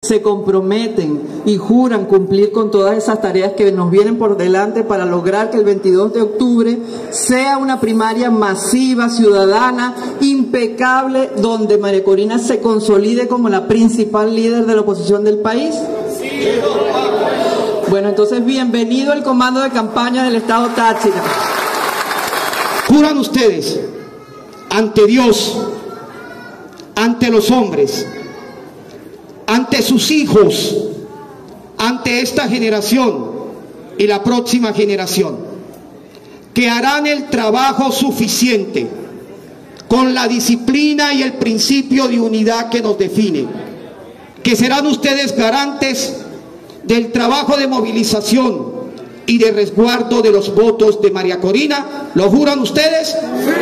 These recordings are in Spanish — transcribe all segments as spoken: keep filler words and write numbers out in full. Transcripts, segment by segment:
se comprometen y juran cumplir con todas esas tareas que nos vienen por delante para lograr que el veintidós de octubre sea una primaria masiva, ciudadana, impecable, donde María Corina se consolide como la principal líder de la oposición del país? Sí. Bueno, entonces bienvenido al comando de campaña del Estado Táchira. Juran ustedes ante Dios, ante los hombres, ante sus hijos, ante esta generación y la próxima generación, que harán el trabajo suficiente con la disciplina y el principio de unidad que nos define, que serán ustedes garantes del trabajo de movilización y de resguardo de los votos de María Corina. ¿Lo juran ustedes?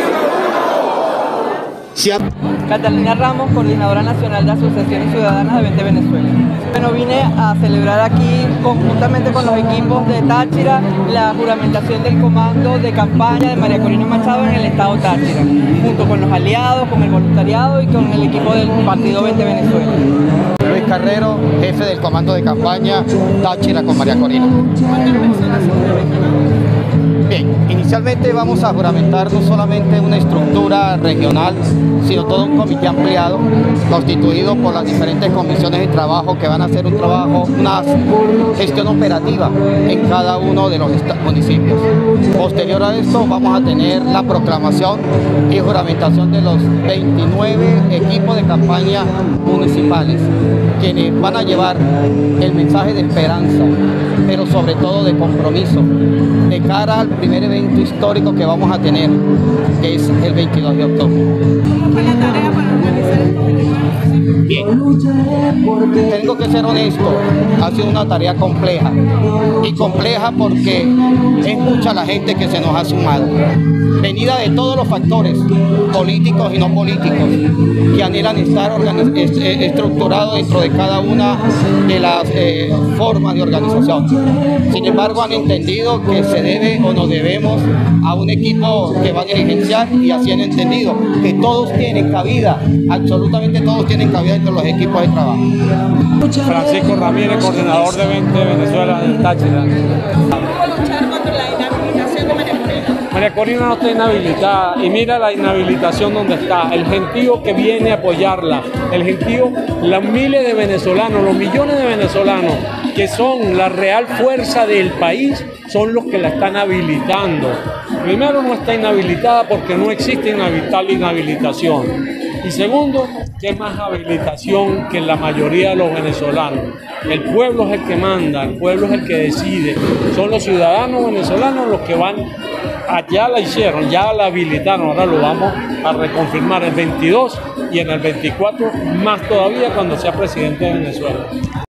Sí. Catalina Ramos, Coordinadora Nacional de Asociaciones Ciudadanas de Vente Venezuela. Bueno, vine a celebrar aquí conjuntamente con los equipos de Táchira la juramentación del comando de campaña de María Corina Machado en el Estado Táchira, junto con los aliados, con el voluntariado y con el equipo del partido Vente Venezuela. Luis Carrero, jefe del comando de campaña Táchira con María Corina. Bien, inicialmente vamos a juramentar no solamente una estructura regional, sino todo un comité ampliado, constituido por las diferentes comisiones de trabajo que van a hacer un trabajo, una gestión operativa en cada uno de los municipios. Posterior a esto vamos a tener la proclamación y juramentación de los veintinueve equipos de campaña municipales, quienes van a llevar el mensaje de esperanza, pero sobre todo de compromiso, de cara al primer evento histórico que vamos a tener, que es el veintidós de octubre. ¿Cómo fue la tarea para organizar esto? Bien, tengo que ser honesto, ha sido una tarea compleja, y compleja porque es mucha la gente que se nos ha sumado, venida de todos los factores, políticos y no políticos, que anhelan estar estructurados dentro de cada una de las eh, formas de organización. Sin embargo, han entendido que se debe o nos debemos a un equipo que va a dirigenciar, y así han entendido que todos tienen cabida, absolutamente todos tienen cabida entre los equipos de trabajo. Francisco Ramírez, coordinador de Vente Venezuela del Táchira. ¿Cómo luchar contra la inhabilitación de María Corina? María Corina no está inhabilitada, y mira la inhabilitación donde está, el gentío que viene a apoyarla, el gentío, los miles de venezolanos, los millones de venezolanos que son la real fuerza del país, son los que la están habilitando. Primero, no está inhabilitada porque no existe tal inhabilitación. Y segundo, que es más habilitación que la mayoría de los venezolanos. El pueblo es el que manda, el pueblo es el que decide. Son los ciudadanos venezolanos los que van, allá la hicieron, ya la habilitaron, ahora lo vamos a reconfirmar el veintidós y en el veinticuatro más todavía cuando sea presidente de Venezuela.